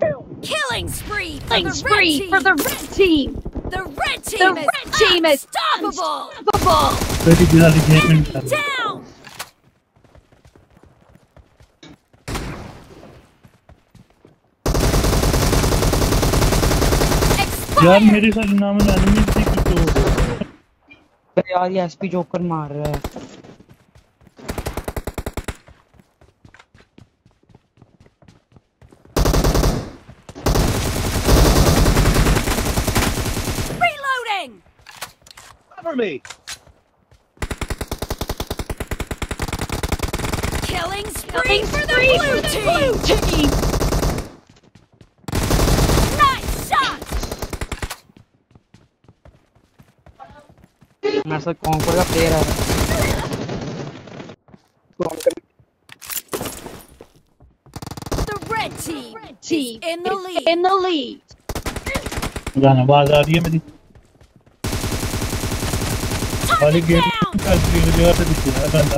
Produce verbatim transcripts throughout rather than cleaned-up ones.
Killing spree for Killing the spree red team. for the red team. The red team The is red team is unstoppable. unstoppable. Very good Enemy engagement. down. यार Expired. मेरे साथ नाम enemy थी तो यार ये SP joker मार रहा है। Reloading. Cover me. Killing spree Killing for the spree blue for the team. blue team. Nice shot. मेरे साथ कॉन्कर का प्लेयर है। The red team, Team is in the is lead. in the lead. गाना आवाज आ रही है मेरी वाली Target गेट down. का स्क्रीन जगह पे दिख रहा है बंदा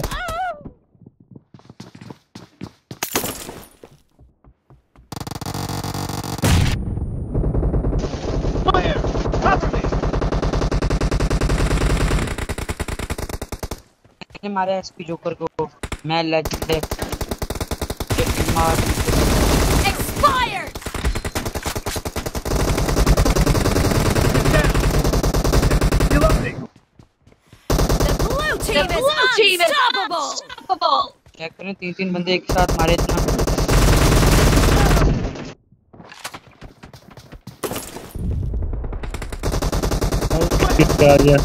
Fire. Cover me. मैंने मारा एसपी जोकर को। मैं लेजेंड है। मार Expired. Reloading. The blue The team blue is team is unstoppable. unstoppable. क्या करें, तीन तीन बंदे एक साथ मारे इतना। आ गया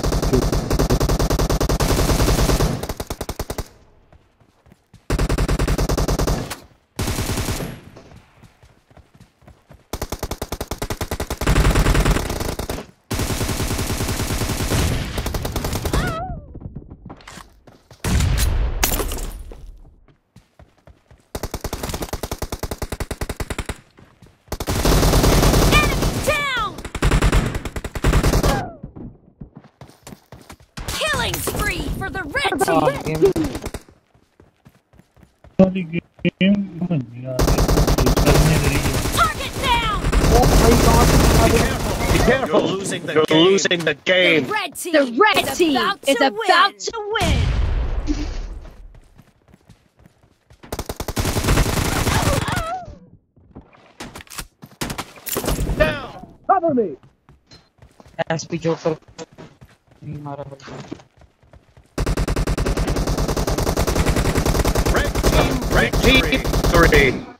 Enemy down. Killing spree for the red team. हाँ, गेम वाली गेम बन गया करने दे रही है Target down. Be careful. You're losing the You're game. losing the The game. red team, The red is team about is to about win. to win. Down. Cover me. SP joker नहीं मारा बल्कि। Red team. Red team. Three.